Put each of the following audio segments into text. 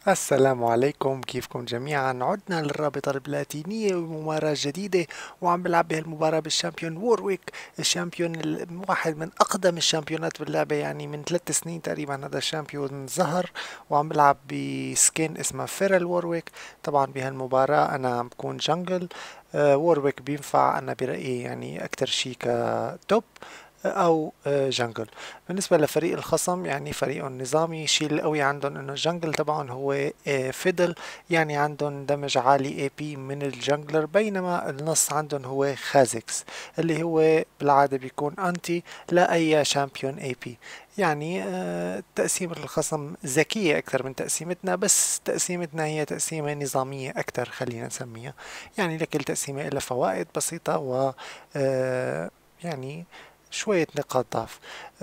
السلام عليكم، كيفكم جميعا؟ عدنا للرابطة البلاتينية ومباراة جديدة، وعم بلعب بهالمباراة بالشامبيون وورويك. الشامبيون واحد من أقدم الشامبيونات باللعبة، يعني من 3 سنين تقريبا هذا الشامبيون ظهر. وعم بلعب بسكين اسمها فيرل وورويك. طبعا بهالمباراة أنا عم بكون جنجل. وورويك بينفع أنا برأيي يعني أكتر شي كتوب او جنجل. بالنسبة لفريق الخصم يعني فريق نظامي، الشيء القوي عندهم انه الجنجل تبعهم هو فيدل، يعني عندهم دمج عالي اي بي من الجنجلر، بينما النص عندهم هو خازكس اللي هو بالعادة بيكون انتي لأي شامبيون اي بي. يعني تقسيمة الخصم ذكية أكثر من تقسيمتنا، بس تقسيمتنا هي تقسيمة نظامية أكثر خلينا نسميها. يعني لكل تقسيمة لها فوائد بسيطة و يعني شوية نقاط ضعف.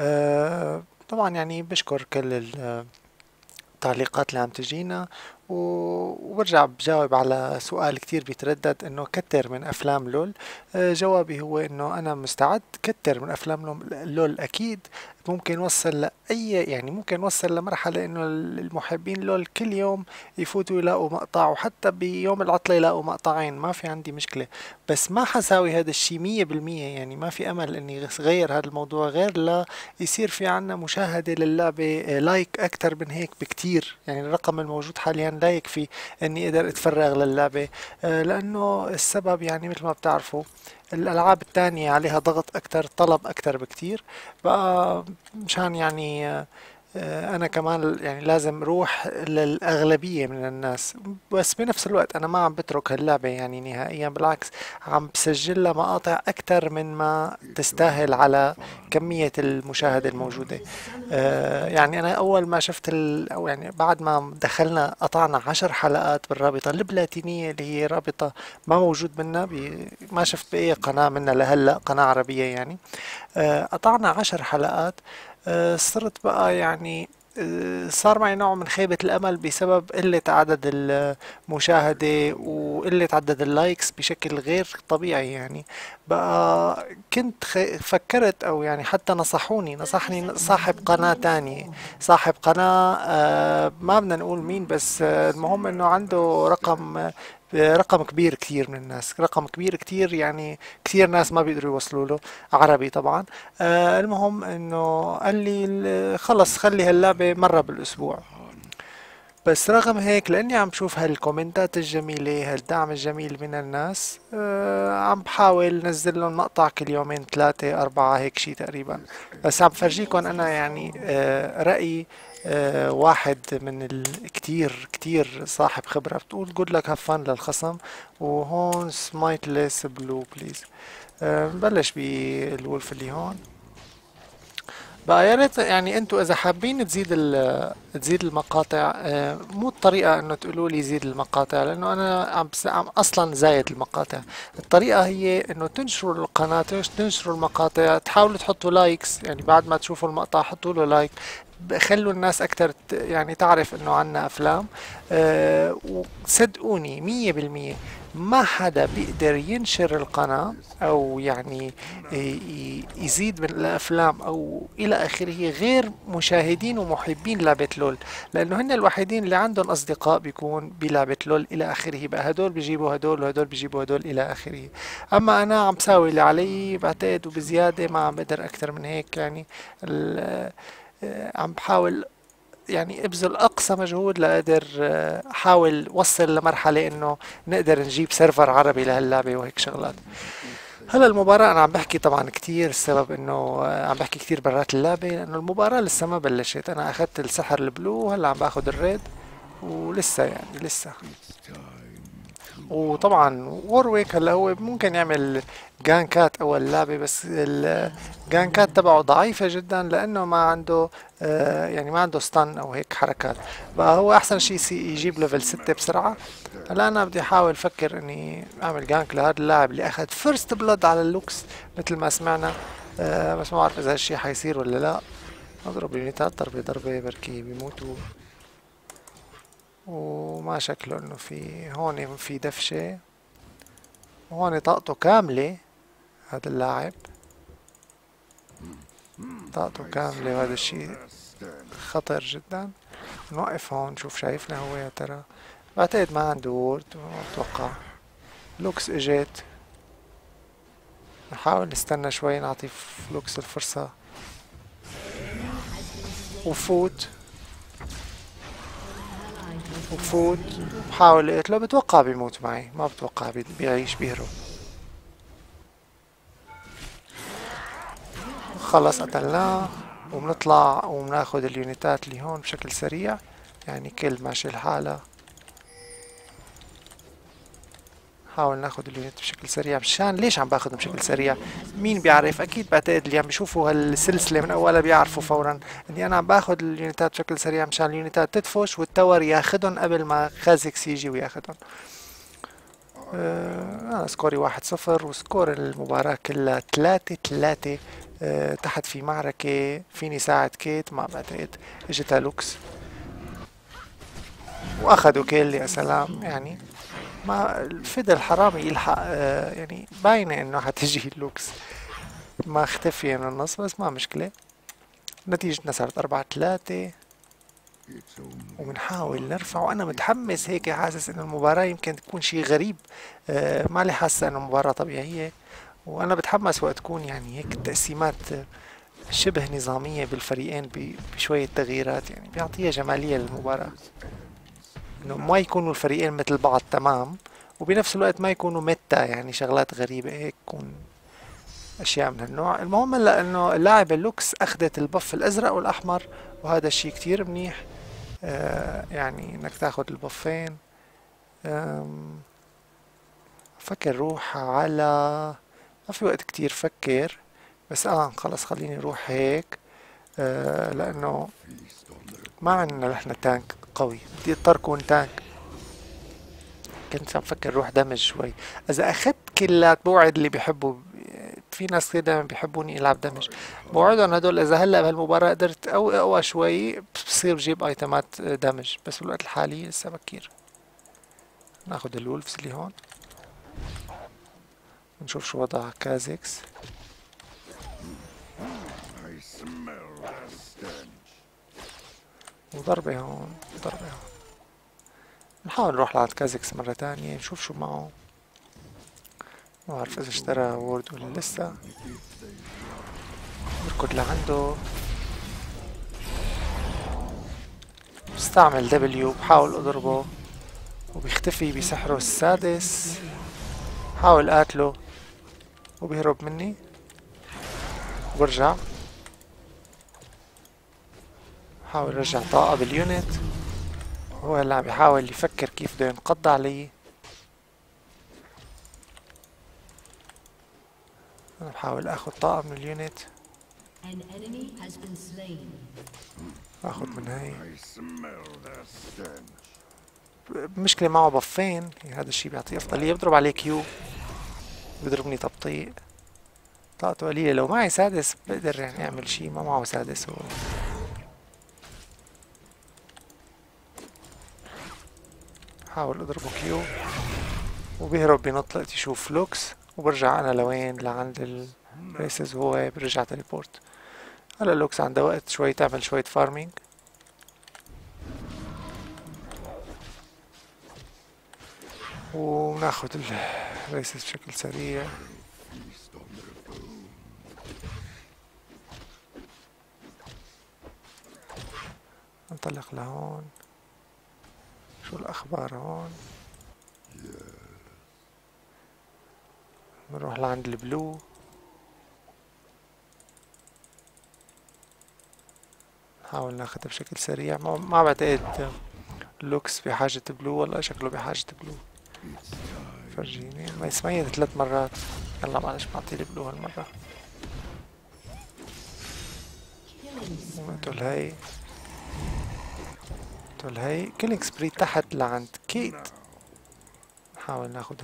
طبعا يعني بشكر كل التعليقات اللي عم تجينا، وبرجع بجاوب على سؤال كتير بيتردد انه كتر من افلام لول. جوابي هو انه انا مستعد كتر من افلام لول اكيد. ممكن نوصل لأي، يعني ممكن نوصل لمرحلة انه المحبين لول كل يوم يفوتوا يلاقوا مقطع، وحتى بيوم العطلة يلاقوا مقطعين، ما في عندي مشكلة. بس ما حساوي هذا الشي 100%، يعني ما في امل اني غير هذا الموضوع غير لا يصير في عنا مشاهدة للعبة، لايك أكتر من هيك بكتير. يعني الرقم الموجود حاليا لا يكفي إني أقدر أتفرغ للعبة. لأنه السبب يعني مثل ما بتعرفوا الألعاب التانية عليها ضغط أكتر، طلب أكتر بكتير. بقى مشان يعني أنا كمان يعني لازم روح للأغلبية من الناس. بس بنفس الوقت أنا ما عم بترك هاللعبة يعني نهائيا، بالعكس عم بسجل لها مقاطع أكتر من ما تستاهل على كمية المشاهدة الموجودة. يعني أنا أول ما شفت أو يعني بعد ما دخلنا قطعنا 10 حلقات بالرابطة البلاتينية اللي هي رابطة ما موجود منها ما شفت بأي قناة منها لهلأ، قناة عربية يعني. قطعنا 10 حلقات. صرت بقى يعني صار معي نوع من خيبة الأمل بسبب قلة عدد المشاهدة وقلة عدد اللايكس بشكل غير طبيعي يعني. بقى كنت فكرت أو يعني حتى نصحني صاحب قناة تانية، صاحب قناة ما بدنا نقول مين، بس المهم انه عنده رقم كبير كتير من الناس، رقم كبير كتير يعني. كثير ناس ما بيقدروا يوصلوا له، عربي طبعا. المهم انه قال لي خلص خلي هاللعبة مرة بالاسبوع. بس رغم هيك لاني عم بشوف هالكومنتات الجميلة، هالدعم الجميل من الناس، عم بحاول نزل لهم مقطع كل يومين 3 4 هيك شي تقريبا. بس عم فرجيكم انا يعني رأيي واحد من الكتير كتير صاحب خبرة. بتقول جود لك هاف فن للخصم، وهون سمايتلس بلو بليز. نبلش بالولف اللي هون. بقى يا ريت يعني انتوا اذا حابين تزيد المقاطع، مو الطريقة انه تقولوا لي زيد المقاطع، لانه انا عم اصلا زايد المقاطع. الطريقة هي انه تنشروا القناة، تنشروا المقاطع، تحاولوا تحطوا لايكس، يعني بعد ما تشوفوا المقطع حطوا له لايك. خلوا الناس اكتر يعني تعرف انه عنا افلام. وصدقوني 100% ما حدا بيقدر ينشر القناة او يعني يزيد من الافلام او الى اخره غير مشاهدين ومحبين لعبة لول. لانه هن الوحيدين اللي عندهم اصدقاء بيكون بلعبة لول الى اخره، بقى هدول بيجيبوا هدول وهدول بيجيبوا هدول الى اخره. اما انا عم بساوي اللي علي بعتقد وبزيادة، ما عم بقدر اكثر من هيك يعني. عم بحاول يعني ابذل اقصى مجهود لاقدر احاول وصل لمرحلة انه نقدر نجيب سيرفر عربي لهاللعبة وهيك شغلات. هلا المباراة أنا عم بحكي طبعا كتير، السبب إنه عم بحكي كتير برات اللعبة لأنه المباراة لسه ما بلشت. أنا أخذت السحر البلو وهلا عم باخذ الريد، ولسه يعني لسه. وطبعا وورويك هلا هو ممكن يعمل جانكات اول لعبة، بس الجانكات تبعه ضعيفة جدا لانه ما عنده يعني ما عنده ستان او هيك حركات. بقى هو احسن شيء يجيب ليفل 6 بسرعة. هلا انا بدي احاول افكر اني اعمل جانك لهذا اللاعب اللي اخذ فيرست بلود على اللوكس مثل ما سمعنا. بس ما بعرف اذا هالشي حيصير ولا لا. اضرب اليونيتات ضربة ضربة بركي بيموتوا. وما شكله انه في هون في دفشة، وهون طاقته كاملة. هذا اللاعب طاقته كاملة، وهذا الشيء خطر جدا. نوقف هون نشوف شايفنا هو يا ترى. بعتقد ما عنده وورد، ما بتوقع. لوكس اجت. نحاول نستنى شوي نعطي لوكس الفرصة وفوت. وفوت بحاول اقتله، بتوقع بيموت معي، ما بتوقع بيعيش بيهرب. خلص قتلناه. وبنطلع وبناخد اليونيتات اللي هون بشكل سريع، يعني كل ماشي الحالة. حاول ناخد اليونت بشكل سريع. مشان ليش عم باخدهم بشكل سريع؟ مين بيعرف؟ اكيد بعتقد اللي عم بيشوفوا هالسلسلة من اولها بيعرفوا فورا اني انا عم باخد اليونيتات بشكل سريع مشان اليونيتات تدفش والتور ياخدهم قبل ما خازكس يجي وياخدهم. أنا سكوري 1-0 وسكور المباراة كلها 3-3. تحت في معركة فيني ساعد كيت ما بعتقد. اجتها لوكس واخدوا كيل، يا سلام. يعني ما الفدا الحرامي يلحق. يعني باينة انه حتجي لوكس، ما اختفي من النص، بس ما مشكلة. نتيجتنا صارت 4-3 وبنحاول نرفع. وانا متحمس هيك، حاسس انه المباراة يمكن تكون شي غريب. مالي حاسة انه مباراة طبيعية. وانا بتحمس وقت تكون يعني هيك تقسيمات شبه نظامية بالفريقين بشوية تغييرات، يعني بيعطيها جمالية للمباراة. انه ما يكونوا الفريقين مثل بعض تمام، وبنفس الوقت ما يكونوا متى، يعني شغلات غريبة هيك تكون اشياء من هالنوع. المهم هلا انه اللاعب اللوكس اخذت البف الازرق والاحمر، وهذا الشيء كتير منيح. يعني انك تاخد البفين. فكر روح على، ما في وقت كتير فكر، بس خلص خليني اروح هيك. لانه ما عندنا نحن تانك قوي، بدي اضطر كون تانك. كنت عم فكر روح دمج شوي. اذا اخذت كلات بوعد اللي بيحبوا، في ناس كثير دائما بيحبوني العب دمج، بوعدهم هدول اذا هلا بهالمباراة قدرت او اقوى شوي بصير بجيب ايتمات دمج، بس بالوقت الحالي لسه بكير. ناخد الولفز اللي هون ونشوف شو وضع كازكس. وضربة هون ضربة هون. نحاول نروح لعند كازكس مرة تانية نشوف شو معه. ما بعرف اذا اشترى وورد ولا لسه. بركض لعنده، بستعمل دبليو بحاول اضربه وبيختفي بسحره السادس. حاول قاتله وبيهرب مني وبرجع. حاول رجع طاقة باليونت. هو هلا عم بيحاول يفكر كيف بده ينقض علي. انا بحاول اخذ طاقة من اليونت. اخذ من هاي. مشكلة معه بفين، يعني هذا الشي بيعطيه افضلية. بضرب عليه كيو بيضربني تبطيء. طاقته قليلة. لو معي سادس بقدر يعني اعمل شي، ما معه سادس هو. حاول اضربه كيو وبيهرب بينط لقيت يشوف لوكس، وبرجع انا لوين لعند الريسز وهو برجع تليبورت. هلا لوكس عنده وقت شوي تعمل شوية فارمينج. وناخد الريسز بشكل سريع. ننطلق لهون. شو الأخبار هون؟ نروح لعند البلو. نحاول ناخدها بشكل سريع. ما بعتقد لوكس بحاجة بلو، والله شكله بحاجة بلو. فرجيني ما يسميت 3 مرات. يلا معلش بعطيه البلو هالمرة. ونقتل هاي. نقتل هاي. كيلينج سبري تحت لعند كيت. نحاول ناخد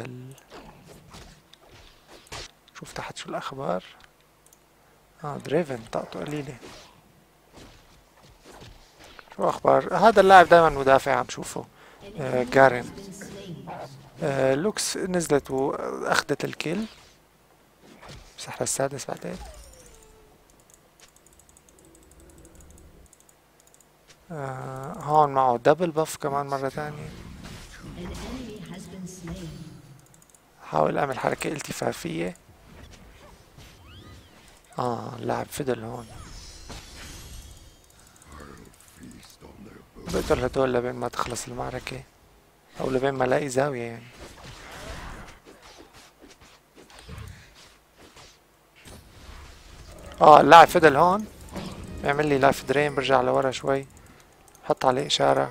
شوف تحت شو الأخبار. دريفن طاقته قليلة. شو أخبار هذا اللاعب؟ دايما مدافع عم شوفه. جارين. لوكس نزلت وأخذت الكل بسحر السادس بعدين. هون معه دبل بف كمان مرة تانية. حاول اعمل حركة التفافية. اللاعب فضل هون. بقتل هدول لبين ما تخلص المعركة، او لبين ما الاقي زاوية يعني. اللاعب فضل هون، بيعمل لي لايف درين، برجع لورا شوي، حط عليه اشارة.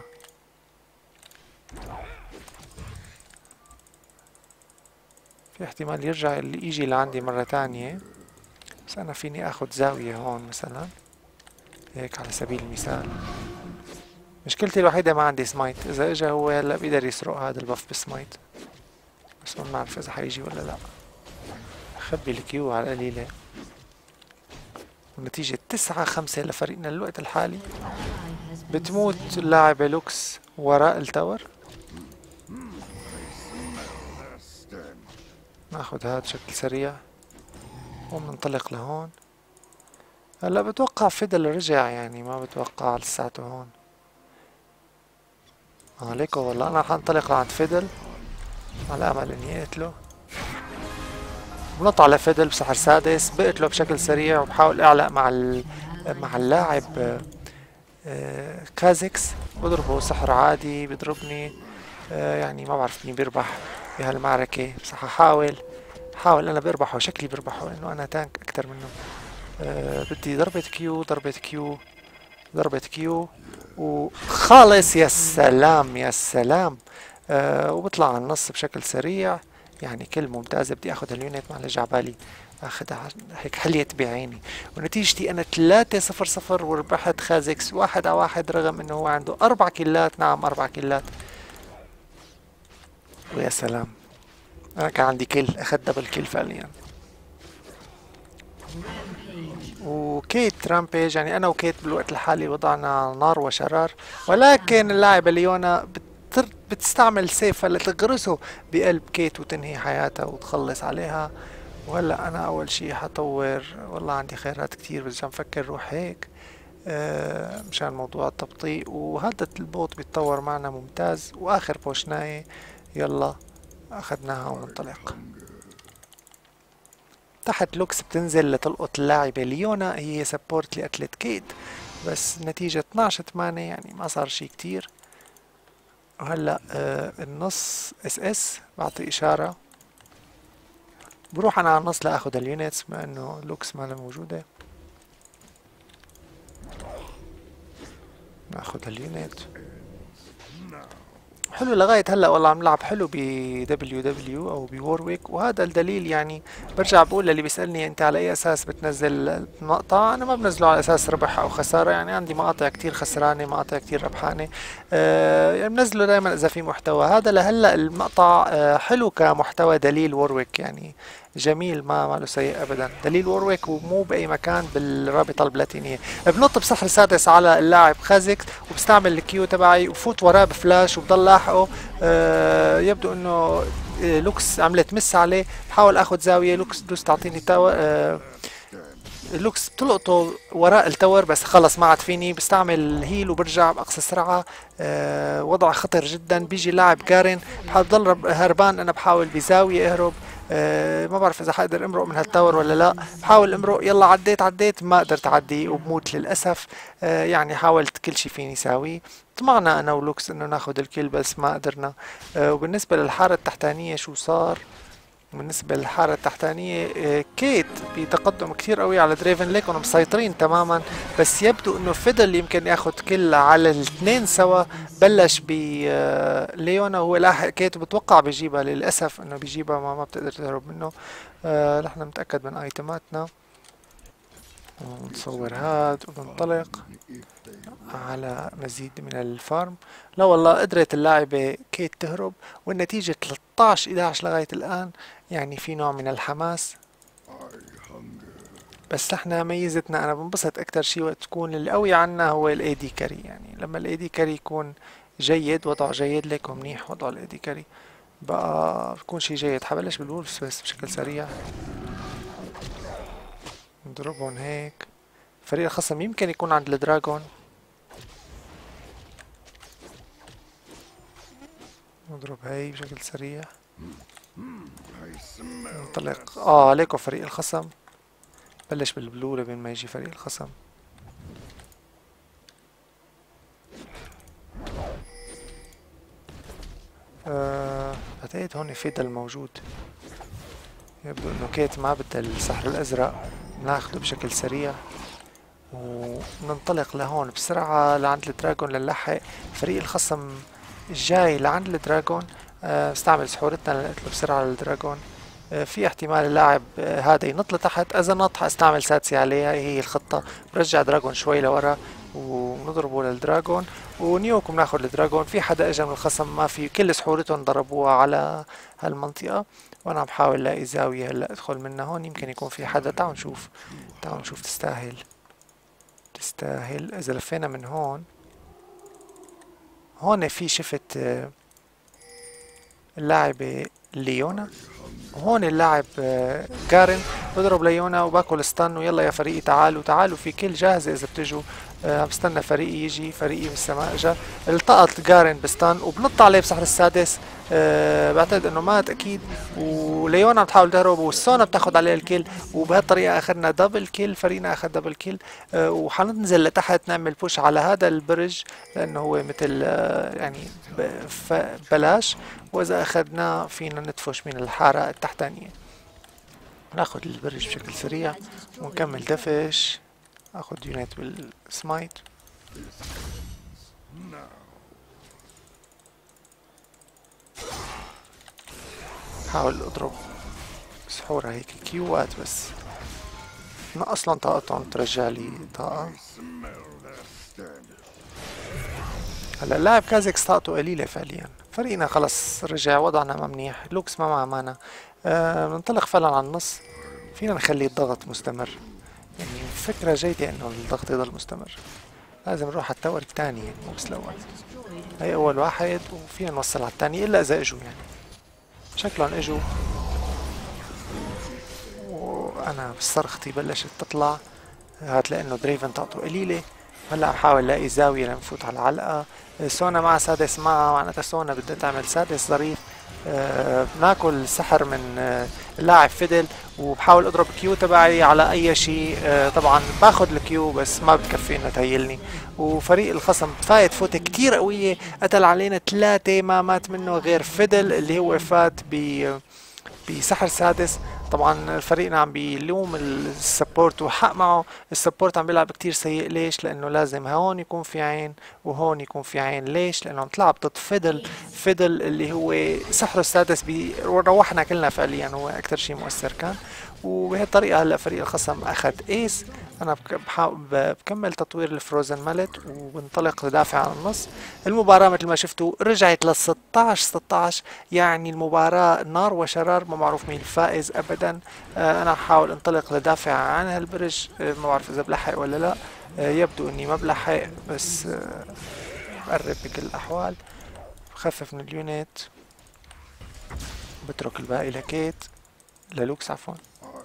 في احتمال يرجع اللي يجي لعندي مرة تانية، بس انا فيني اخد زاوية هون مثلا، هيك على سبيل المثال. مشكلتي الوحيدة ما عندي سمايت، اذا اجا هو هلا بيقدر يسرق هذا البف بسمايت، بس ما بعرف اذا حيجي ولا لا. خبي الكيو على القليلة. ونتيجة 9-5 لفريقنا الوقت الحالي. بتموت اللاعبة لوكس وراء التاور. ناخد هاد بشكل سريع وبننطلق لهون. هلا بتوقع فيدل رجع، يعني ما بتوقع لساته هون. ليكو والله انا حنطلق لعند فيدل على امل اني اقتله. بنط على فيدل بسحر سادس، بقتله بشكل سريع وبحاول اعلق مع اللاعب كازكس. بضربه سحر عادي بيضربني. يعني ما بعرف مين بيربح بهالمعركة، بس ححاول انا بربحه، شكلي بربحه لانه انا تانك اكتر منه. بدي ضربة كيو، ضربة كيو، ضربة كيو، وخالص. يا سلام يا سلام. وبطلع على النص بشكل سريع، يعني كل ممتازة. بدي اخذ اليونت، معلش عبالي اخذها هيك حليت بعيني. ونتيجتي انا 3-0 وربحت خازكس 1-1، رغم انه هو عنده 4 كيلات. نعم 4 كيلات. ويا سلام، انا كان عندي كيل، اخذت دبل كيل فعليا. وكيت رامبيج، يعني انا وكيت بالوقت الحالي وضعنا نار وشرار، ولكن اللاعبة ليونا بتستعمل سيفها لتغرسه بقلب كيت وتنهي حياتها وتخلص عليها. وهلا انا اول شي حطور، والله عندي خيارات كتير، بس عم فكر روح هيك مشان موضوع التبطيء. وهذا البوت بيتطور معنا ممتاز. واخر بوشناية، يلا اخذناها وننطلق. تحت لوكس بتنزل لتلقط اللاعبة ليونا، هي سبورت لقتلت كيت، بس النتيجة 12-8، يعني ما صار شي كتير. وهلا النص اس بعطي اشارة، بروح انا على النص لاخذ اليونتس بما انه لوكس ما موجودة. ناخذ اليونت. حلو لغاية هلا والله عم لعب حلو ب دبليو او بورويك، وهذا الدليل. يعني برجع بقول للي بيسألني انت على اي اساس بتنزل المقطع، انا ما بنزله على اساس ربح او خسارة، يعني عندي مقاطع كتير خسرانة، مقاطع كتير ربحانة. يعني بنزله دائما اذا في محتوى. هذا لهلا المقطع حلو كمحتوى، دليل ورويك يعني جميل، ما له سيء ابدا. دليل ورويك ومو باي مكان بالرابطه البلاتينيه. بنط بسحر سادس على اللاعب خازكس، وبستعمل الكيو تبعي وفوت وراه بفلاش وبضل لاحقه. يبدو انه لوكس عملت مس عليه، بحاول اخذ زاويه. لوكس دوس تعطيني تاور. لوكس بتلقطه وراء التور، بس خلص ما عاد فيني. بستعمل هيل وبرجع باقصى سرعه. وضع خطر جدا. بيجي لاعب كارين، بحاول ضل هربان، انا بحاول بزاويه اهرب. ما بعرف اذا حقدر امرق من هالتاور ولا لا. بحاول امرق، يلا عديت ما قدرت اعدي وبموت للاسف. يعني حاولت كل شي فيني ساويه. طمعنا انا ولوكس انه ناخذ الكل، بس ما قدرنا. وبالنسبه للحاره التحتانيه شو صار؟ بالنسبة للحارة التحتانية كيت بتقدم كتير قوي على دريفن ليك، مسيطرين تماما. بس يبدو انه فضل يمكن ياخد كل على الاثنين سوا. بلش ب ليونا وهو لاحق كيت، وبتوقع بيجيبها. للأسف انه بيجيبها، ما بتقدر تهرب منه. نحن متأكد من ايتماتنا. ونصور هاد وبنطلق على مزيد من الفارم. لا والله قدرت اللاعبة كيت تهرب، والنتيجة 13-11 لغاية الآن. يعني في نوع من الحماس. بس احنا ميزتنا، انا بنبسط اكتر شي وقت تكون القوي عنا هو الاي دي كاري. يعني لما الاي دي كاري يكون جيد، وضعه جيد، ليكو منيح وضع الاي دي كاري بقى، بكون شي جيد. حبلش بالولفز بس بشكل سريع، نضربهم هيك. فريق الخصم يمكن يكون عند الدراجون. نضرب هاي بشكل سريع. I smell ننطلق. that. عليكم فريق الخصم. بلش بالبلو لبين ما يجي فريق الخصم. بعتقد هون فيدل موجود. يبدو انه كيت ما بدها السحر الازرق. ناخده بشكل سريع وننطلق لهون بسرعة لعند الدراجون لنلحق فريق الخصم الجاي لعند الدراجون. استعمل سحورتنا لنقتله بسرعة للدراجون. في احتمال اللاعب هذا ينط لتحت، اذا نط حاستعمل سادسي عليها، هي الخطة. برجع دراجون شوي لورا ونضربه للدراجون ونيوكم ناخد الدراجون. في حدا اجا من الخصم ما في، كل سحورتهم ضربوها على هالمنطقة وانا عم بحاول لاقي زاوية هلا ادخل منها. هون يمكن يكون في حدا. تعالوا نشوف، تعالوا نشوف. تستاهل تستاهل. اذا لفينا من هون، هون في شفت اللاعبة ليونا، وهون اللاعب جارين. بضرب ليونا وباكل ستان. ويلا يا فريقي تعالوا تعالوا، في كل جاهزة اذا بتجوا. عم بستنى فريقي يجي. فريقي من السماء اجا. التقط جارين بستان وبنط عليه بسحر السادس. بعتقد انه مات اكيد. وليونا عم تحاول تهرب والسونا بتاخد عليه الكل. وبهالطريقة اخذنا دبل كيل. فريقنا اخذ دبل كيل. وحننزل لتحت نعمل بوش على هذا البرج لانه هو مثل يعني بلاش. واذا اخذناه فينا ندفش من الحارة التحتانية. ناخد البرج بشكل سريع ونكمل دفش. اخد يونيت بالسمايت. حاول اضرب سحورة هيك كيوات بس اصلا طاقتهم ترجع لي طاقة. Smell that stench. هلا اللاعب كازكس طاقته قليلة فعليا. فريقنا خلص رجع وضعنا ما منيح. لوكس ما معه مانا. بننطلق فعلا على النص. فينا نخلي الضغط مستمر. يعني فكرة جيدة انه الضغط يضل مستمر. لازم نروح على التاور الثاني يعني مو بس الاول. هي اول واحد وفينا نوصل على الثاني الا اذا اجوا يعني. شكلهم اجوا. وانا بصرختي بلشت تطلع. هات لانه دريفن طاقته قليلة. هلا عم حاول الاقي زاوية لنفوت على العلقة. سونا مع سادس معها، معناتها سونا بدها تعمل سادس ظريف. بناكل سحر من اللاعب فيدل وبحاول اضرب كيو تبعي على اي شيء. طبعا باخذ الكيو بس ما بتكفي انها تهيلني. وفريق الخصم فايت فوتة كتير قوية. قتل علينا 3 ما مات منه غير فيدل اللي هو فات بسحر سادس. طبعا فريقنا عم بيلوم السبورت وحق معه. السبورت عم بيلعب كتير سيء. ليش؟ لانه لازم هون يكون في عين وهون يكون في عين. ليش؟ لانه عم تلعب ضد فيدل اللي هو سحره السادس روحنا كلنا فعليا. هو اكتر شيء مؤثر كان. وبهالطريقة هلا فريق الخصم اخذ ايس. انا بكمل تطوير الفروزن مالت وبنطلق لدافع عن النص. المباراة مثل ما شفتوا رجعت ل 16-16. يعني المباراة نار وشرار. ما معروف مين الفائز ابدا. انا حاول انطلق لدافع عن هالبرج. ما بعرف اذا بلحق ولا لا. يبدو اني ما بلحق بس بقرب بكل الاحوال. بخفف من اليونت. بترك الباقي لكيت للوكس عفوا.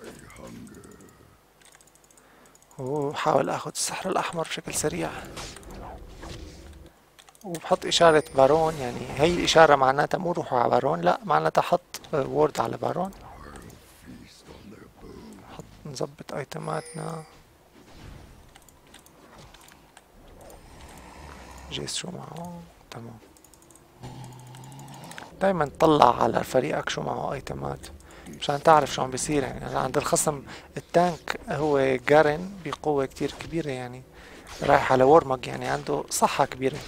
وبحاول اخذ السحر الاحمر بشكل سريع. وبحط اشارة بارون. يعني هي الاشارة معناتها مو روحوا على بارون، لا معناتها حط وورد على بارون. حط نظبط ايتماتنا. جيس شو معه تمام. دايما طلع على فريقك شو معه ايتمات مشان تعرف شو عم بيصير. يعني عند الخصم التانك هو جارين بقوة كتير كبيرة. يعني رايح على وورمج يعني عنده صحة كبيرة.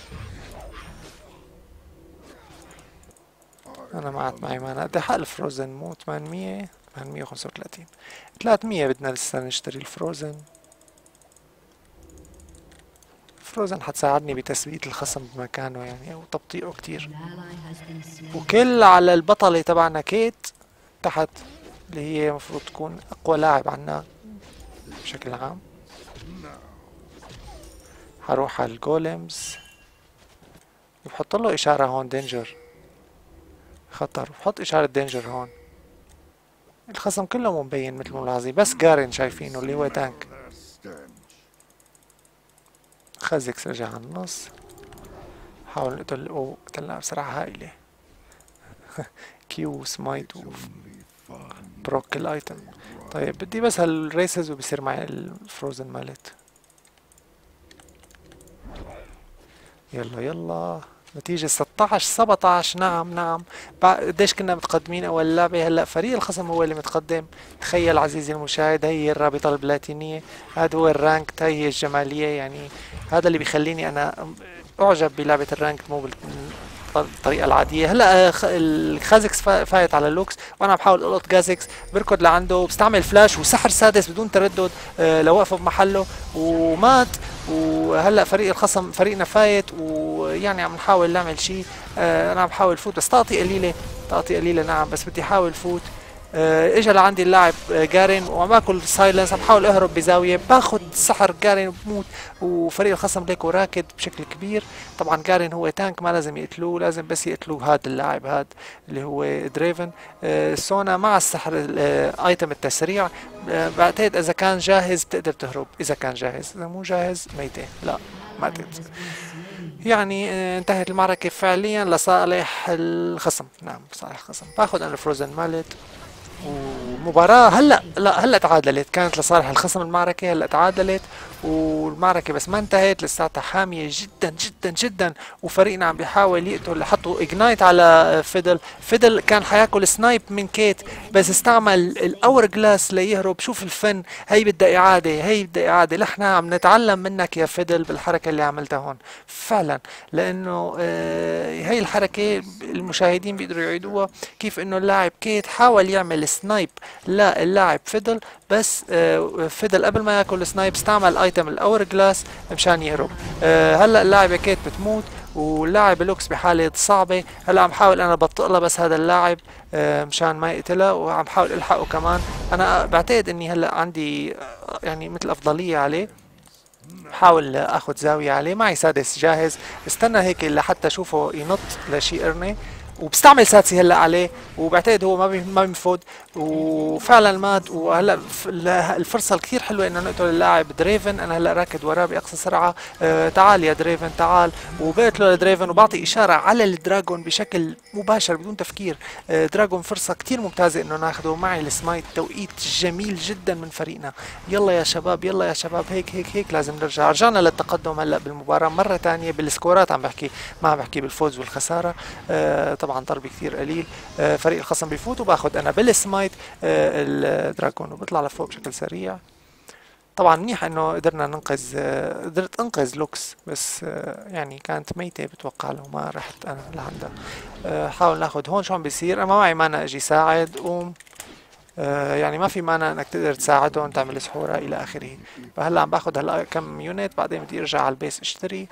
انا معي مانا قد حق الفروزن مو 800 835 300. بدنا لسه نشتري الفروزن. فروزن حتساعدني بتثبيت الخصم بمكانه يعني او تبطيئه كتير. وكل على البطلة تبعنا كيت تحت اللي هي مفروض تكون اقوى لاعب عنا بشكل عام. حروح على الجولمز وبحط له اشارة هون دينجر خطر. وبحط اشارة دينجر هون. الخصم كله مو مبين مثل ما ملاحظين بس جارين شايفينه اللي هو تانك. خزكس رجع على النص. حاول نقتل. قتلناه بسرعة هائلة. كيو سمايت Only fun. وبروك الايتم. طيب بدي بس هالريسز وبصير معي الفروزن مالت. يلا يلا، نتيجة 16 17. نعم نعم. قديش كنا متقدمين أول لعبة؟ هلا فريق الخصم هو اللي متقدم. تخيل عزيزي المشاهد، هي الرابطة البلاتينية، هذا هو الرانك، هي الجمالية يعني. هذا اللي بيخليني أنا أعجب بلعبة الرانك مو بالطريقة العادية. هلا الخازكس فايت على اللوكس، وانا بحاول القط جازكس، بركض لعنده، بستعمل فلاش وسحر سادس بدون تردد لوقفه بمحله ومات. وهلا فريق الخصم فريقنا فايت، ويعني عم نحاول نعمل شيء. انا عم بحاول فوت بس طاقتي قليله، طاقتي قليله نعم، بس بدي احاول فوت. اجى لعندي اللاعب جارين وعم باكل سايلنس، عم بحاول اهرب بزاويه، باخذ سحر جارين وبموت، وفريق الخصم ليكو راكد بشكل كبير. طبعا جارين هو تانك، ما لازم يقتلوه، لازم بس يقتلوه هذا اللاعب هذا اللي هو دريفن. سونا مع السحر ايتم التسريع. بعتقد اذا كان جاهز بتقدر تهرب، اذا كان جاهز، اذا مو جاهز ميته. لا ماتت. يعني انتهت المعركة فعليا لصالح الخصم. نعم لصالح الخصم. باخذ انا فروزن مالت، ومباراة هلا تعادلت، كانت لصالح الخصم المعركة، هلا تعادلت والمعركة بس ما انتهت، لساتها حامية جدا جدا جدا. وفريقنا عم بيحاول يقتل، حطوا اجنايت على فيدل كان حياكل سنايب من كيت، بس استعمل الاور جلاس ليهرب. شوف الفن، هي بدها اعادة، هي بدها اعادة. نحن عم نتعلم منك يا فيدل بالحركة اللي عملتها هون فعلا، لانه هي الحركة المشاهدين بيقدروا يعيدوها، كيف انه اللاعب كيت حاول يعمل سنايب للاعب فيدل، بس فيدل قبل ما ياكل سنايب استعمل ايتم الاور جلاس مشان يهرب. هلا اللاعب كيت بتموت، واللاعب لوكس بحالة صعبة. هلا عم حاول انا بطئ لها بس هذا اللاعب مشان ما يقتلها، وعم حاول الحقه كمان. انا بعتقد اني هلا عندي يعني مثل افضلية عليه، بحاول اخذ زاوية عليه. معي سادس جاهز، استنى هيك لحتى اشوفه ينط لشي قرنة، وبستعمل ساتسي هلا عليه، وبعتقد هو ما بينفد، وفعلا مات. وهلا الفرصه الكثير حلوه انه نقتل اللاعب دريفن. انا هلا راكد وراه باقصى سرعه. تعال يا دريفن تعال، وبقتله لدريفن، وبعطي اشاره على الدراجون بشكل مباشر بدون تفكير. دراجون فرصه كثير ممتازه انه ناخذه. معي السمايت، توقيت جميل جدا من فريقنا. يلا يا شباب، يلا يا شباب، هيك هيك هيك لازم نرجع. رجعنا للتقدم هلا بالمباراه مره ثانيه بالسكورات، عم بحكي ما عم بحكي بالفوز والخساره. طبعا ضربي كثير قليل. فريق الخصم بيفوت، وباخذ انا بالسمايت الدراجون وبطلع لفوق بشكل سريع. طبعا منيح انه قدرنا ننقذ، قدرت انقذ لوكس، بس يعني كانت ميتة بتوقع لو ما رحت انا لعندها. حاول ناخذ هون شو عم بيصير. انا ما معي مانا اجي ساعد، قوم يعني ما في مانا انك تقدر تساعدهم تعمل سحورة الى اخره. فهلا عم باخذ هلا كم يونت، بعدين بدي ارجع على البيس اشتري.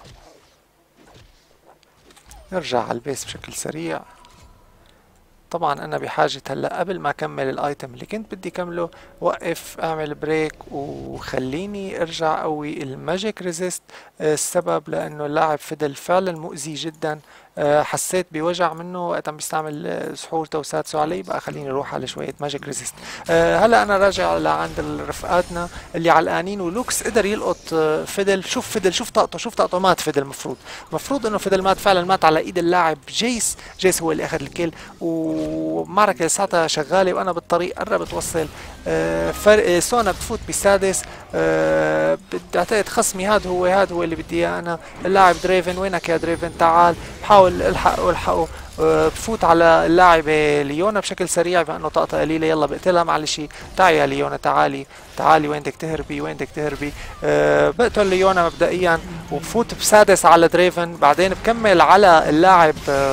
نرجع على البيس بشكل سريع. طبعا انا بحاجة هلا قبل ما اكمل الايتم اللي كنت بدي كمله، وقف اعمل بريك وخليني ارجع قوي الماجيك ريزيست. السبب لانه اللاعب فضل فعلا مؤذي جدا. حسيت بوجع منه وقت عم بيستعمل سحور توساتسو علي، بقى خليني اروح على شوية ماجيك ريزيست. هلا انا راجع لعند رفقاتنا اللي علقانين، ولوكس قدر يلقط فيدل. شوف فيدل، شوف طاقته، شوف طاقته. مات فيدل. المفروض انه فيدل مات فعلا، مات على ايد اللاعب جيس هو اللي اخذ الكيل. ومعركة لساتها شغالة وانا بالطريق قربت اوصل. فرق سونا بتفوت بالسادس. بدي اعتقد خصمي هذا هو اللي بدي اياه انا. اللاعب دريفن، وينك يا دريفن؟ تعال. بحاول الحقه. بفوت على اللاعبة ليونا بشكل سريع بانه طاقتها قليلة. يلا بقتلها معلش. تعي يا ليونا، تعالي تعالي، وين بدك تهربي؟ وين بدك تهربي؟ بقتل ليونا مبدئيا، وبفوت بسادس على دريفن. بعدين بكمل على اللاعب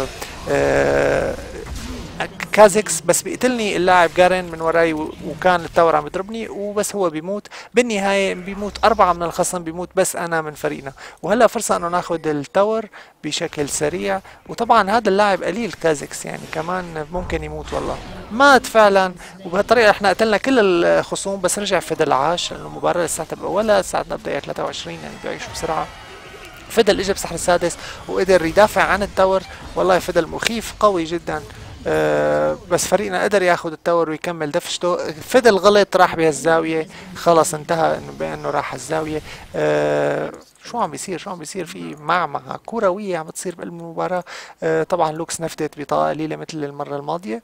كازكس، بس بيقتلني اللاعب جارين من وراي، وكان التاور عم بيضربني، وبس هو بيموت. بالنهاية بيموت 4 من الخصم، بيموت بس أنا من فريقنا. وهلا فرصة إنه ناخذ التاور بشكل سريع. وطبعا هذا اللاعب قليل كازكس، يعني كمان ممكن يموت. والله مات فعلا. وبهالطريقة احنا قتلنا كل الخصوم، بس رجع فيدل عاش، لأنه المباراة لساتها بأولها، لساتنا بداية 23، يعني بيعيشوا بسرعة. فيدل اجى بسحر السادس وقدر يدافع عن التاور. والله فيدل مخيف قوي جدا. بس فريقنا قدر ياخد التاور ويكمل دفشته. فضل غلط راح بهالزاوية، خلص انتهى انه بانه راح الزاوية. شو عم بيصير؟ شو عم بيصير؟ في معمعة كروية عم بتصير بالمباراة. طبعا لوكس نفدت بطاقة قليلة مثل المرة الماضية.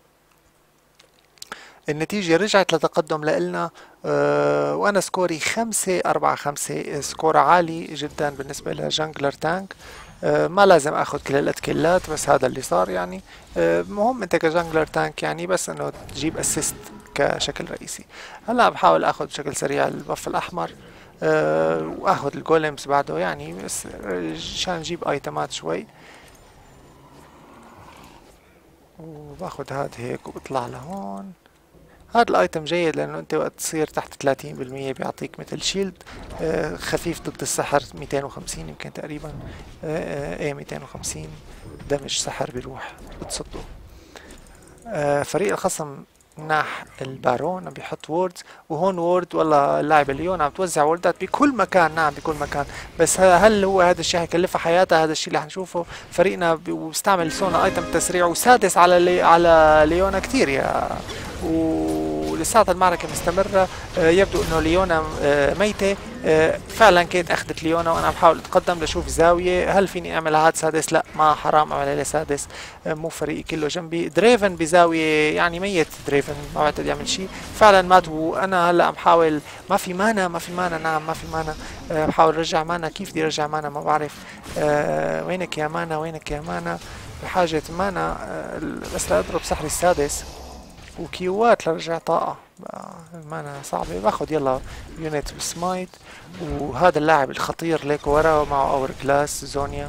النتيجة رجعت لتقدم لإلنا. وأنا سكوري 5-4-5، سكور عالي جدا بالنسبة لجانجلر تانك. ما لازم اخذ كل الاتكلات، بس هذا اللي صار يعني. مهم انت كجانجلر تانك يعني بس انه تجيب اسيست كشكل رئيسي. هلا بحاول اخذ بشكل سريع البف الاحمر. واخذ الجولمز بعده يعني، بس عشان نجيب ايتمات شوي. وباخذ هاد هيك وبطلع لهون. هذا الايتم جيد لانه انت وقت تصير تحت 30% بيعطيك مثل شيلد خفيف ضد السحر. 250 يمكن تقريبا. ايه 250 دمج سحر بيروح بتصده. فريق الخصم مناح البارون عم بيحط ووردز، وهون وورد والله اللاعب الليون عم توزع ووردات بكل مكان. نعم بكل مكان، بس هل هو هذا الشيء حيكلفها حياتها؟ هذا الشيء اللي حنشوفه. فريقنا بيستعمل سونا ايتم تسريع وسادس على ليونا كثير يا. ولساتها المعركة مستمرة. يبدو انه ليونا ميتة. فعلا كيت اخذت ليونا وانا بحاول اتقدم لشوف زاوية هل فيني اعمل هاد سادس. لا ما حرام اعمل عليه سادس. مو فريقي كله جنبي. دريفن بزاوية يعني ميت. دريفن ما بعتقد يعمل شيء. فعلا مات. وانا هلا عم بحاول. ما في مانا ما في مانا. نعم ما في مانا. بحاول ارجع مانا. كيف بدي ارجع مانا؟ ما بعرف. وينك يا مانا؟ وينك يا مانا؟ بحاجة مانا. بس لأضرب سحري السادس وكيوات لرجع طاقة. المانا صعبة. باخد يلا يونت بسمايت. وهذا اللاعب الخطير ليك ورا معه اور جلاس زونيا.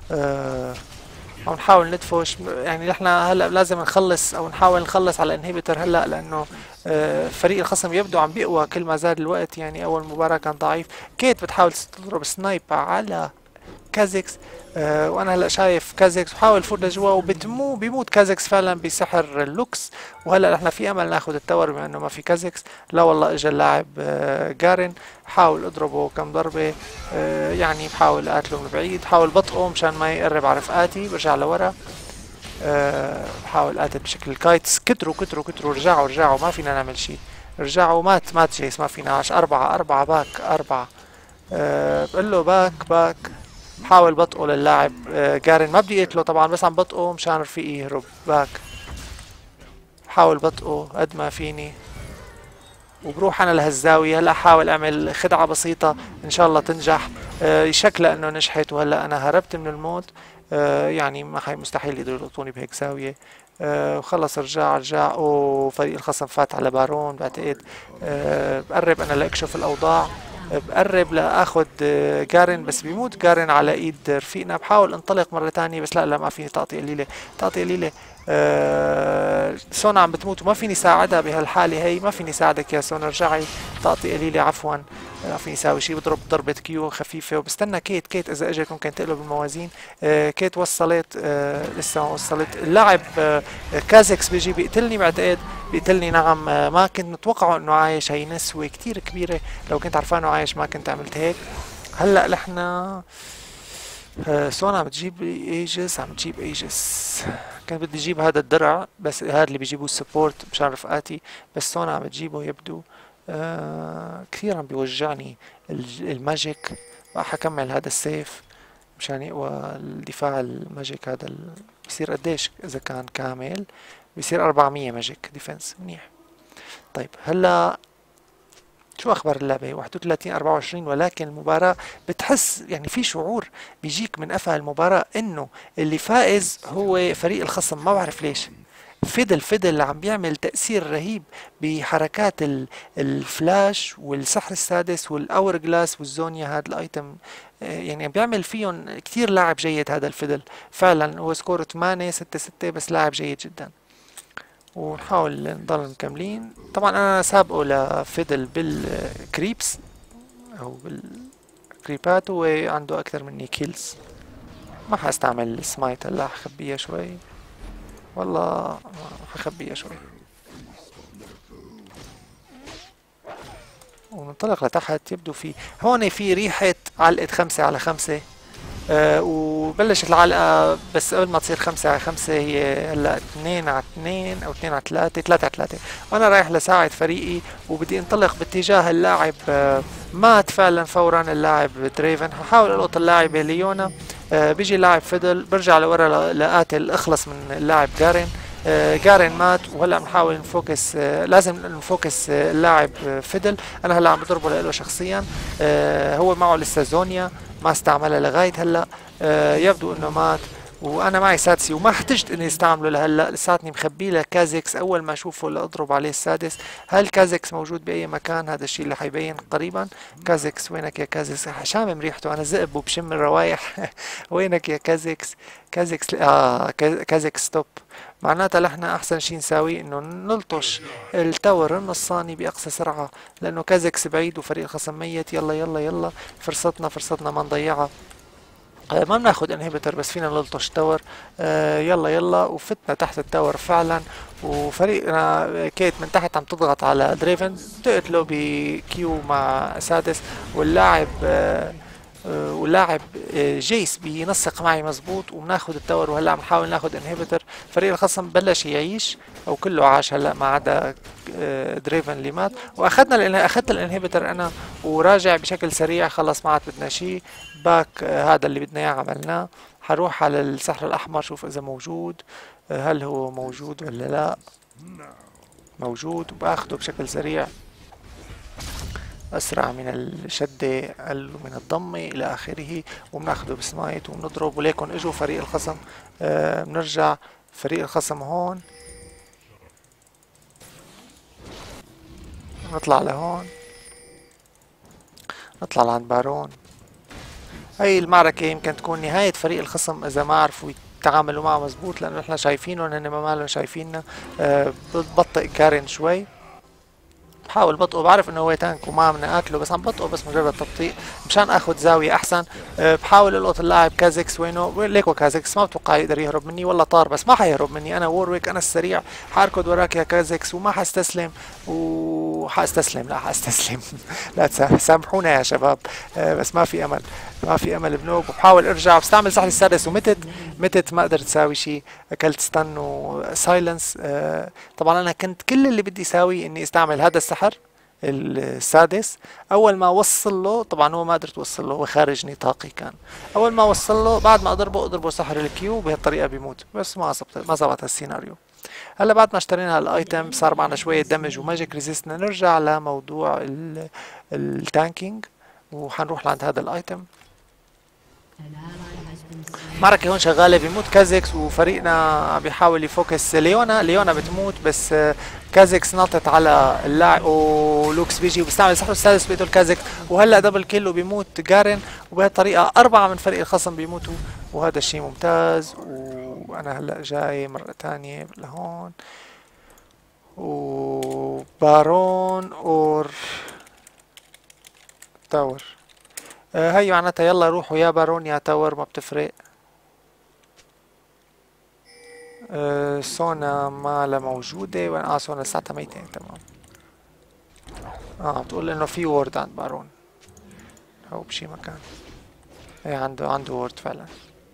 عم نحاول ندفش يعني. نحن هلا لازم نخلص او نحاول نخلص على انهبيتر هلا، لانه فريق الخصم يبدو عم بيقوى كل ما زاد الوقت يعني. اول مباراة كان ضعيف. كيت بتحاول تضرب سنايب على كازكس. وانا هلا شايف كازكس وحاول يفوت لجوا بيموت كازكس فعلا بسحر اللوكس. وهلا نحن في امل ناخذ التور بما انه ما في كازكس. لا والله اجى اللاعب جارين. حاول اضربه كم ضربة. يعني بحاول اقتله من بعيد. بحاول بطئه مشان ما يقرب على رفقاتي. برجع لورا. بحاول اقتل بشكل كايتس. كتروا رجعوا ما فينا نعمل شيء. رجعوا. مات جيس ما فينا. 4 باك 4. بقول له باك. حاول بطئه للاعب جارين. ما بدي اقتله طبعا، بس عم بطئه مشان رفيقي يهرب. باك. حاول بطئه قد ما فيني. وبروح انا لهالزاوية. هلا حاول اعمل خدعة بسيطة ان شاء الله تنجح. شكلها انه نجحت. وهلا انا هربت من الموت. يعني ما مستحيل يقدروا يلقطوني بهيك زاوية. وخلص رجع. وفريق الخصم فات على بارون بعتقد. بقرب انا لاكشف الاوضاع. بقرب لاخذ جارين، بس بيموت جارين على ايد رفيقنا. بحاول انطلق مرة تانية بس لا ما فيني. طاقتي قليلة. سونا عم بتموت وما فيني ساعدها بهالحالة هي. ما فيني ساعدك يا سونا. رجعي. طاقتي قليلة عفوا. ما فيني اساوي شيء. بضرب ضربة كيو خفيفة وبستنى كيت اذا اجت ممكن تقلب الموازين. كيت وصلت. لسه ما وصلت. اللاعب كازكس بيجي بيقتلني بعتقد. بيقتلني نعم. ما كنت متوقعه انه عايش. هي نسوة كتير كبيرة. لو كنت عرفانه عايش ما كنت عملت هيك. هلا نحنا سونا عم تجيب ايجس. كان بدي اجيب هذا الدرع، بس هذا اللي بيجيبوه السبورت مشان رفقاتي. بس سونا عم تجيبه يبدو. كثير عم بيوجعني الماجيك. راح حكمل هذا السيف مشان يقوى الدفاع. الماجيك هذا بصير قديش اذا كان كامل؟ بصير 400 ماجيك ديفنس. منيح. طيب هلا شو اخبار اللعبه؟ 31-24. ولكن المباراه بتحس يعني في شعور بيجيك من قفا المباراه انه اللي فائز هو فريق الخصم. ما بعرف ليش. فيدل عم بيعمل تأثير رهيب بحركات الفلاش والسحر السادس والاور جلاس والزونيا. هذا الايتم يعني بيعمل فيهم كتير. لاعب جيد هذا الفيدل فعلا. هو سكور 8-6-6 بس لاعب جيد جدا. ونحاول نضل مكملين. طبعا انا سابقه لفيدل بالكريبس او بالكريبات. هو عنده اكثر مني كيلز. ما حاستعمل السمايت هلا. حخبيها شوي. والله حخبيها شوي. وننطلق لتحت. يبدو في هون في ريحة علقة 5 على 5. وبلشت العلقة، بس قبل ما تصير 5-5 هي هلا 2-2 أو 2-3، 3-3. وأنا رايح لساعد فريقي وبدي انطلق باتجاه اللاعب مات فعلا فورا اللاعب دريفن. حاول القط اللاعب ليونا، بيجي لاعب فيدل، برجع لورا لقاتل اخلص من اللاعب جارين. جارين مات، وهلا بنحاول نفوكس، لازم نفوكس اللاعب فيدل. انا هلا عم بضربه له شخصيا. هو معه لسه زونيا ما استعملها لغايه هلا. يبدو انه مات، وانا معي سادسي وما احتجت اني استعمله لهلا، لساتني مخبيه لكازكس اول ما اشوفه لاضرب عليه السادس. هل كازكس موجود باي مكان؟ هذا الشيء اللي حيبين قريبا. كازكس وينك يا كازكس؟ شامم ريحته، انا ذئب وبشم الروايح. وينك يا كازكس؟ كازكس كازكس ستوب. معناتها نحن احسن شيء نساويه انه نلطش التاور النصاني باقصى سرعه، لانه كازكس بعيد وفريق الخصم ميت. يلا يلا يلا، فرصتنا ما نضيعها. ما بناخد انهبيتر بس فينا نلطش تاور. يلا يلا، وفتنا تحت التاور فعلا. وفريقنا كيت من تحت عم تضغط على دريفن، تقتله بكيو مع سادس. واللاعب جيس بينسق معي مزبوط، وبناخد التاور. وهلا عم نحاول ناخد انهبيتر. فريق الخصم بلش يعيش او كله عاش هلا ما عدا دريفن اللي مات. اخذت الانهبيتر انا وراجع بشكل سريع. خلص ما عاد بدنا شيء باك. هذا اللي بدنا اياه عملناه. حروح على السحر الاحمر شوف اذا موجود. هل هو موجود ولا لا؟ موجود، وباخده بشكل سريع، اسرع من الشده، اقل من الضمه الى اخره. وبناخده بسمايت وبنضرب. وليكن اجوا فريق الخصم. بنرجع فريق الخصم هون، نطلع لهون، نطلع لعند بارون. هاي المعركة يمكن تكون نهاية فريق الخصم إذا ما عرفوا يتعاملوا معه مزبوط، لأنه إحنا شايفينهم هن ما مالهم شايفيننا. ببطئ كارين شوي، بحاول بطئه. بعرف انه هو تانك وما عم نقاتله، بس عم بطئه بس مجرد تبطيء مشان اخذ زاويه احسن. بحاول القط اللاعب كازكس. وينه؟ ليكو كازكس ما بتوقع يقدر يهرب مني، والله طار بس ما حيهرب مني. انا وورويك، انا السريع، حاركض وراك يا كازكس وما حستسلم. وحاستسلم، لا حاستسلم. لا سامحونا يا شباب. بس ما في امل، ما في امل بنوب. وبحاول ارجع، بستعمل سحر السادس ومتت ما قدرت اساوي شيء. اكلت ستان وسايلنس. طبعا انا كنت كل اللي بدي اساوي اني استعمل هذا السحر السادس. اول ما وصل له، طبعا هو ما قدرت اوصل له، هو خارج نطاقي كان. اول ما وصل له بعد ما اضربه سحر الكيو، بهالطريقه بيموت. بس ما زبط السيناريو. هلا بعد ما اشترينا الايتم صار معنا شويه دمج وماجيك ريزيست. نرجع لموضوع التانكينج، وحنروح لعند هذا الايتم. معركة هون شغالة، بيموت كازكس وفريقنا عم بيحاول يفوكس ليونا بتموت، بس كازكس نطت على اللاعب ولوكس بيجي وبيستعمل سحره السادس بيقتل كازكس. وهلا دبل كيل وبيموت جارين. وبهالطريقة 4 من فريق الخصم بيموتوا، وهذا الشيء ممتاز. وانا هلا جاي مرة تانية لهون، وبارون اور تاور. هي معناتها يلا روحوا يا بارون يا تاور، ما بتفرق. سونا ما لا موجودة، وانا سونا لساتها ميتين. تمام. بتقول انه في وورد عند بارون او بشي مكان. ايه عنده وورد فعلا.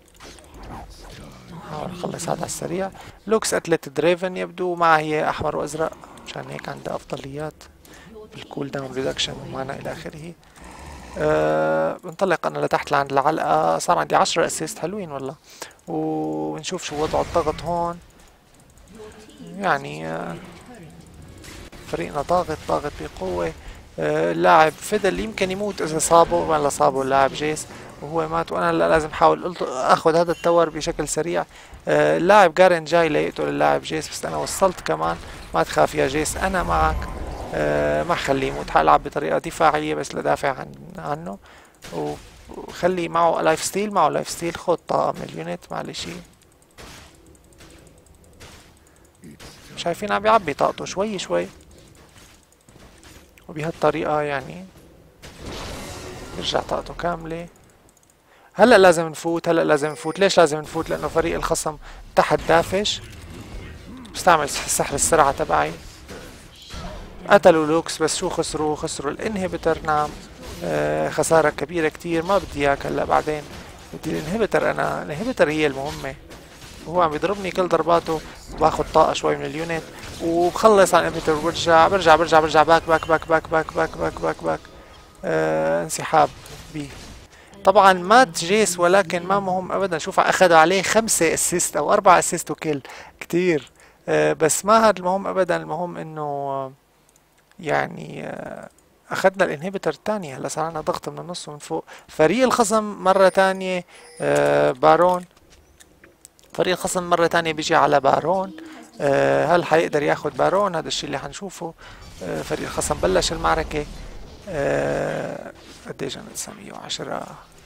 حاول اخلص هذا على السريع. لوكس قتلت دريفن يبدو، معها هي احمر وازرق مشان هيك عندها افضليات بالكول داون ريدكشن ومانا الى اخره. بنطلق انا لتحت لعند العلقة. صار عندي 10 اسيست حلوين والله. ونشوف شو وضعه الضغط هون. يعني فريقنا ضاغط بقوة. اللاعب فيدل يمكن يموت اذا صابه، ولا صابه اللاعب جيس وهو مات. وانا لازم احاول اخذ هذا التور بشكل سريع. اللاعب جارين جاي ليقتل اللاعب جيس، بس انا وصلت كمان. ما تخاف يا جيس، انا معك. ما خليه يموت، حالعب بطريقة دفاعية بس لدافع عنه. وخلي معه لايف ستيل. خد طاقة من اليونت، معلش. شايفين عم بيعبي طاقته شوي شوي، وبهالطريقة يعني يرجع طاقته كاملة. هلا لازم نفوت. ليش لازم نفوت؟ لأنه فريق الخصم تحت دافش. بستعمل سحر السرعة تبعي. قتلوا لوكس، بس شو خسروا الانهبيتر. نعم. خسارة كبيرة كتير، ما بدي اياك هلا بعدين. بدي الانهبيتر، انا الانهبيتر هي المهمة. هو عم يضربني كل ضرباته، باخد طاقة شوي من اليونت وبخلص على الانهبيتر برجع باك. انسحاب بي. طبعا مات جيس ولكن ما مهم ابدا. شوف اخذوا عليه 5 اسيست او 4 اسيست وكل كتير. بس ما هذا المهم ابدا. المهم انه يعني اخذنا الانهبيتر الثاني. هلا صار عنا ضغط من النص ومن فوق. فريق الخصم مرة تانية بارون. فريق الخصم مرة تانية بيجي على بارون. هل حيقدر ياخد بارون؟ هذا الشيء اللي حنشوفه. فريق الخصم بلش المعركة. قديش انا 910.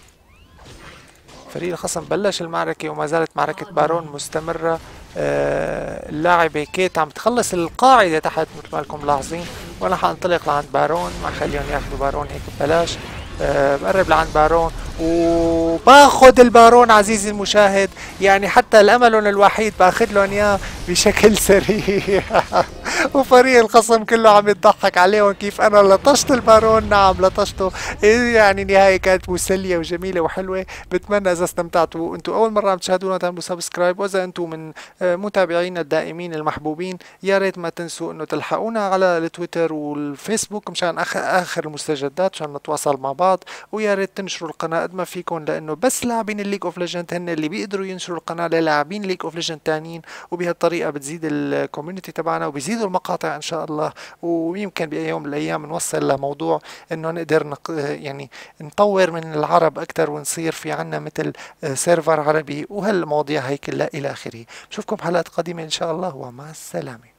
فريق الخصم بلش المعركة وما زالت معركة بارون مستمرة. اللاعبة كيت عم تخلص القاعدة تحت مثل ما لكم ملاحظين، وانا حانطلق لعند بارون. ما خليهم ياخذوا بارون هيك ببلاش. بقرب لعند بارون وباخذ البارون عزيزي المشاهد. يعني حتى الامل الوحيد باخذ لهم اياه بشكل سريع. وفريق الخصم كله عم يضحك عليهم كيف انا لطشت البارون. نعم لطشته. يعني نهاية كانت مسلية وجميلة وحلوة. بتمنى اذا استمتعتوا. وانتم اول مرة عم تشاهدونا تعملوا سبسكرايب، واذا انتم من متابعينا الدائمين المحبوبين يا ريت ما تنسوا انه تلحقونا على التويتر والفيسبوك مشان اخر المستجدات مشان نتواصل مع بعض. ويا ريت تنشروا القناة قد ما فيكم، لانه بس لاعبين الليج اوف ليجند هن اللي بيقدروا ينشروا القناة للاعبين ليج اوف ليجند تانيين، وبهالطريقة بتزيد الكوميونتي تبعنا وبيزيدوا المقاطع ان شاء الله. ويمكن بيوم من الايام نوصل لموضوع انه نقدر يعني نطور من العرب اكثر ونصير في عنا مثل سيرفر عربي وهالمواضيع هي كلها الى اخره. بشوفكم بحلقات قادمة ان شاء الله ومع السلامة.